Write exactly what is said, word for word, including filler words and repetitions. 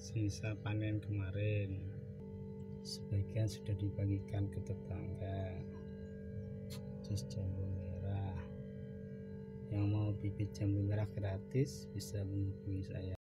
sisa panen kemarin, sebagian sudah dibagikan ke tetangga. Jus jambu merah, yang mau bibit jambu merah gratis bisa menghubungi saya.